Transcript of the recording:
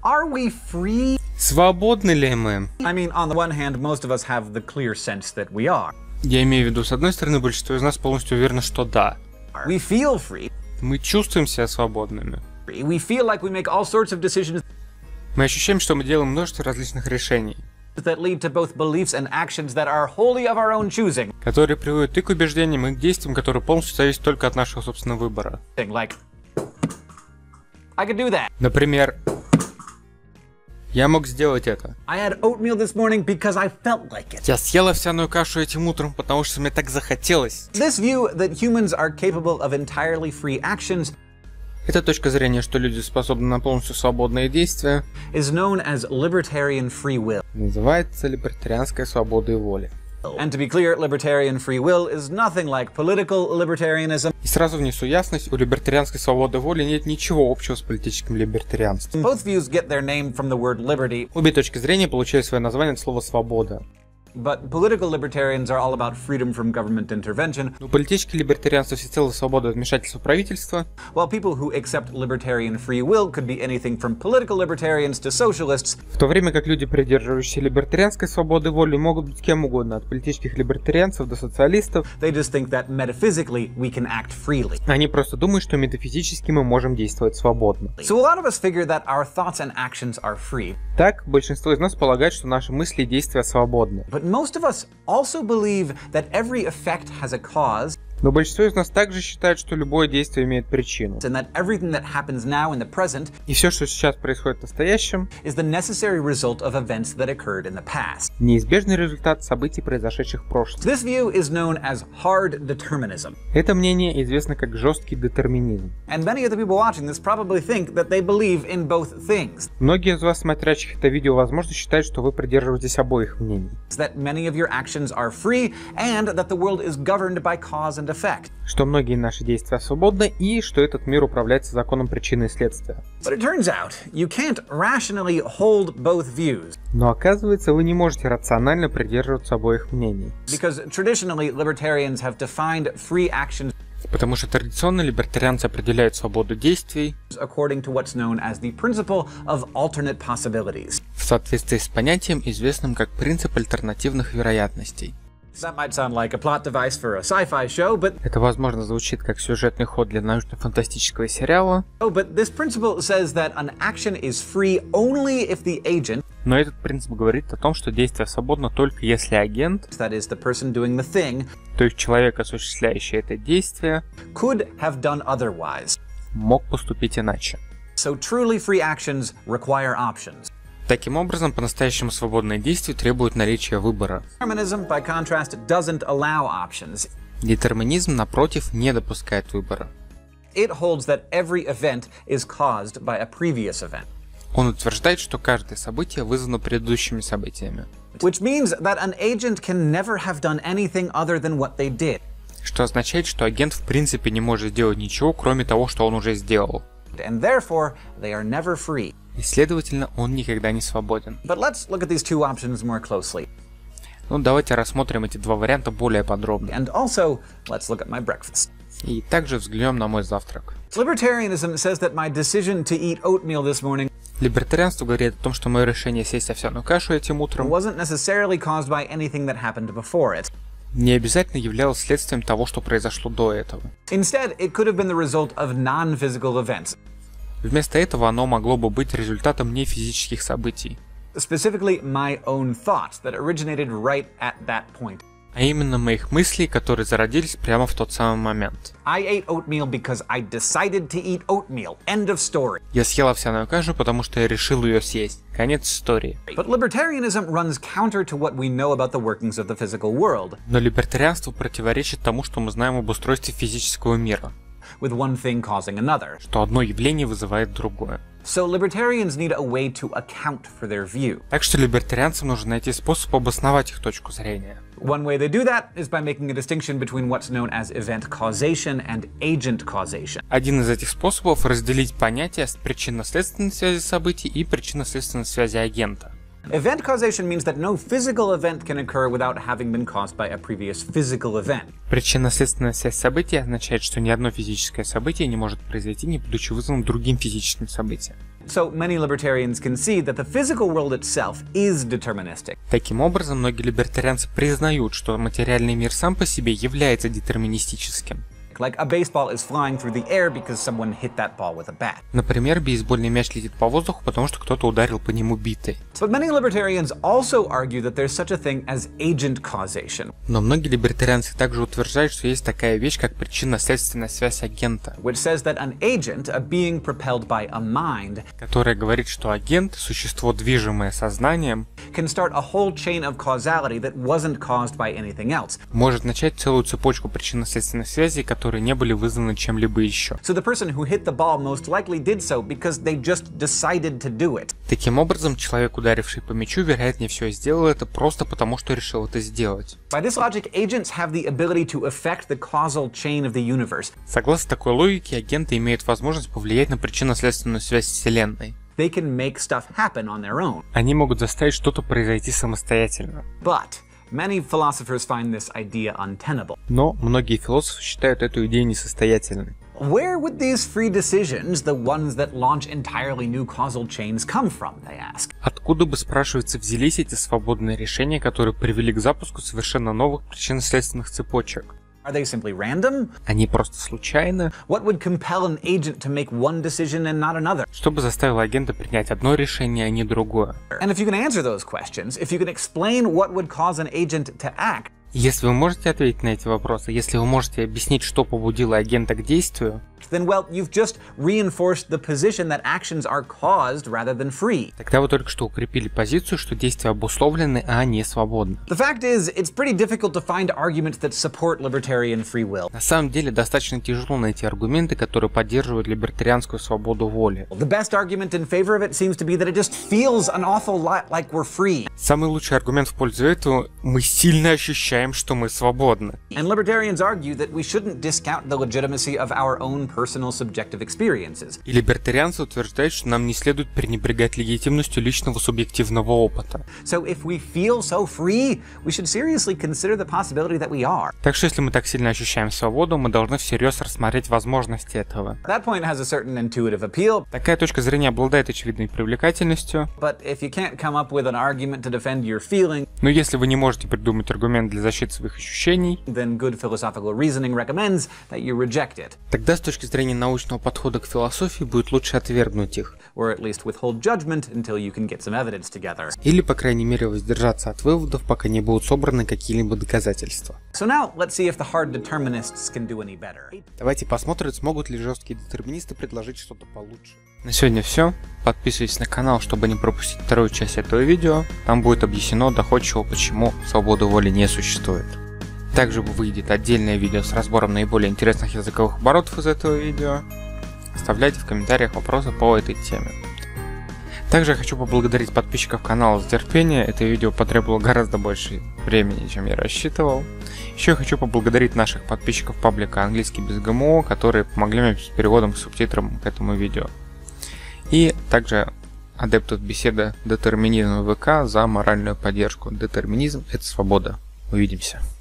Are we free? Свободны ли мы? I mean, on the one hand, most of us have the clear sense that we are. Я имею в виду, с одной стороны, большинство из нас полностью уверено, что да. We feel free. Мы чувствуем себя свободными. We feel like we make all sorts of decisions Мы ощущаем, что мы делаем множество различных решений, that lead to both beliefs and actions that are wholly of our own choosing. которые приводят и к убеждениям, и к действиям, которые полностью зависят только от нашего собственного выбора. Like, I could do that. Например, я мог сделать это. I had oatmeal this morning because I felt like it. Я съел овсяную кашу этим утром, потому что мне так захотелось. This view that humans are capable of entirely free actions Эта точка зрения, что люди способны на полностью свободные действия, is known as libertarian free will. называется либертарианской свободой воли. And to be clear, libertarian free will is nothing like political libertarianism. И сразу внесу ясность, у либертарианской свободы воли нет ничего общего с политическим либертарианством. Both views get their name from the word liberty, Обе точки зрения получают свое название от слова «свобода». but political libertarians are all about freedom from government intervention, Но политическое либертарианство всецело свобода от вмешательства правительства, while people who accept libertarian free will could be anything from political libertarians to socialists. в то время как люди, придерживающиеся либертарианской свободы воли, могут быть кем угодно, от политических либертарианцев до социалистов. They just think that metaphysically we can act freely. Они просто думают, что метафизически мы можем действовать свободно. So a lot of us figure that our thoughts and actions are free, Так, большинство из нас полагает, что наши мысли и действия свободны. but most of us also believe that every effect has a cause, Но большинство из нас также считает, что любое действие имеет причину. and that everything that happens now in the present И все, что сейчас происходит в настоящем, is the necessary result of events that occurred in the past. неизбежный результат событий, произошедших в прошлом. This view is known as hard determinism, Это мнение известно как жесткий детерминизм. and many of the people watching this probably think that they believe in both things, Многие из вас, смотрящих это видео, возможно, считают, что вы придерживаетесь обоих мнений. that many of your actions are free, and that the world is governed by cause and effect. Что многие наши действия свободны и что этот мир управляется законом причины и следствия. But it turns out, you can't rationally hold both views, Но оказывается, вы не можете рационально придерживаться обоих мнений. because traditionally libertarians have defined free actions Потому что традиционно либертарианцы определяют свободу действий according to what's known as the principle of alternate possibilities. в соответствии с понятием, известным как принцип альтернативных вероятностей. That might sound like a plot device for a sci-fi show, but Это, возможно, звучит как сюжетный ход для научно-фантастического сериала, this principle says that an action is free only if the agent, но этот принцип говорит о том, что действие свободно только если агент, that is the person doing the thing, то есть человек, осуществляющий это действие, could have done otherwise. мог поступить иначе. So truly free actions require options. Таким образом, по-настоящему свободные действия требуют наличия выбора. Determinism, by contrast, doesn't allow options. Детерминизм, напротив, не допускает выбора. It holds that every event is caused by a previous event, Он утверждает, что каждое событие вызвано предыдущими событиями, which means that an agent can never have done anything other than what they did. что означает, что агент в принципе не может сделать ничего, кроме того, что он уже сделал. And therefore, they are never free. И, следовательно, он никогда не свободен. But let's look at these two options more closely. Ну, давайте рассмотрим эти два варианта более подробно. And also, let's look at my breakfast. И также взглянем на мой завтрак. Libertarianism says that my decision to eat oatmeal this morning Либертарианство говорит о том, что мое решение съесть овсяную кашу этим утром wasn't necessarily caused by anything that happened before it. не обязательно являлось следствием того, что произошло до этого. Instead, it could have been the result of non-physical events, Вместо этого оно могло бы быть результатом нефизических событий, specifically my own thoughts that originated right at that point. а именно моих мыслей, которые зародились прямо в тот самый момент. I ate oatmeal because I decided to eat oatmeal. End of story. Я съел овсяную кашу, потому что я решил ее съесть. Конец истории. But libertarianism runs counter to what we know about the workings of the physical world, Но либертарианство противоречит тому, что мы знаем об устройстве физического мира, with one thing causing another. что одно явление вызывает другое. So libertarians need a way to account for their view. Так что либертарианцам нужно найти способ обосновать их точку зрения. One way they do that is by making a distinction between what's known as event causation and agent causation. Один из этих способов — разделить понятия причинно-следственной связи событий и причинно-следственной связи агента. Event causation means that no physical event can occur without having been caused by a previous physical event. Причинно-следственная связь событий означает, что ни одно физическое событие не может произойти, не будучи вызванным другим физическим событием. So many libertarians concede that the physical world itself is deterministic. Таким образом, многие либертарианцы признают, что материальный мир сам по себе является детерминистическим. Like a baseball is flying through the air because someone hit that ball with a bat. Например, бейсбольный мяч летит по воздуху, потому что кто-то ударил по нему битой. But many libertarians also argue that there's such a thing as agent causation. Но многие либертарианцы также утверждают, что есть такая вещь, как причинно-следственная связь агента, Which says that an agent, a being propelled by a mind, которая говорит, что агент, существо, движимое сознанием, can start a whole chain of causality that wasn't caused by anything else. может начать целую цепочку причинно-следственных связей, которые не были вызваны чем-либо еще. So the person who hit the ball most likely did so because they just decided to do it. Таким образом, человек, ударивший по мячу, вероятнее всего сделал это просто потому, что решил это сделать. By this logic, agents have the ability to affect the causal chain of the universe. Согласно такой логике, агенты имеют возможность повлиять на причинно-следственную связь Вселенной. They can make stuff happen on their own. Они могут заставить что-то произойти самостоятельно. But many philosophers find this idea untenable. Но многие философы считают эту идею несостоятельной. Where would these free decisions, the ones that launch entirely new causal chains, come from, they ask? Откуда бы, спрашивается, взялись эти свободные решения, которые привели к запуску совершенно новых причинно-следственных цепочек? Are they simply random? Они просто случайны? What would compel an agent to make one decision and not another? Что бы заставило агента принять одно решение, а не другое? And if you can answer those questions, if you can explain what would cause an agent to act, Если вы можете ответить на эти вопросы, если вы можете объяснить, что побудило агента к действию, then, well, you've just reinforced the position that actions are caused rather than free. тогда вы только что укрепили позицию, что действия обусловлены, а не свободны. The fact is, it's pretty difficult to find arguments that support libertarian free will. На самом деле, достаточно тяжело найти аргументы, которые поддерживают либертарианскую свободу воли. The best argument in favor of it seems to be that it just feels an awful lot like we're free. Самый лучший аргумент в пользу этого – мы сильно ощущаем, что мы свободны. And libertarians argue that we shouldn't discount the legitimacy of our own personal subjective experiences. И либертарианцы утверждают, что нам не следует пренебрегать легитимностью личного субъективного опыта. So if we feel so free, we should seriously consider the possibility that we are. Так что если мы так сильно ощущаем свободу, мы должны всерьез рассмотреть возможности этого. That point has a certain intuitive appeal, Такая точка зрения обладает очевидной привлекательностью, but if you can't come up with an argument to defend your feeling, но если вы не можете придумать аргумент для защиты своих ощущений, then good philosophical reasoning recommends that you reject it, тогда с точки зрения научного подхода к философии будет лучше отвергнуть их. or at least withhold judgment until you can get some evidence together. Или, по крайней мере, воздержаться от выводов, пока не будут собраны какие-либо доказательства. So now let's see if the hard determinists can do any better. Давайте посмотрим, смогут ли жесткие детерминисты предложить что-то получше. На сегодня все. Подписывайтесь на канал, чтобы не пропустить вторую часть этого видео. Там будет объяснено доходчиво, почему свободы воли не существует. Также выйдет отдельное видео с разбором наиболее интересных языковых оборотов из этого видео. Оставляйте в комментариях вопросы по этой теме. Также я хочу поблагодарить подписчиков канала за терпение. Это видео потребовало гораздо больше времени, чем я рассчитывал. Еще я хочу поблагодарить наших подписчиков паблика «Английский без ГМО», которые помогли мне с переводом и субтитром к этому видео. И также адептов беседы «Детерминизм ВК» за моральную поддержку. Детерминизм – это свобода. Увидимся.